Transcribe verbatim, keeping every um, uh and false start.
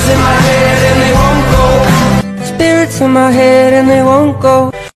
in my head and they won't go. Spirits in my head and they won't go.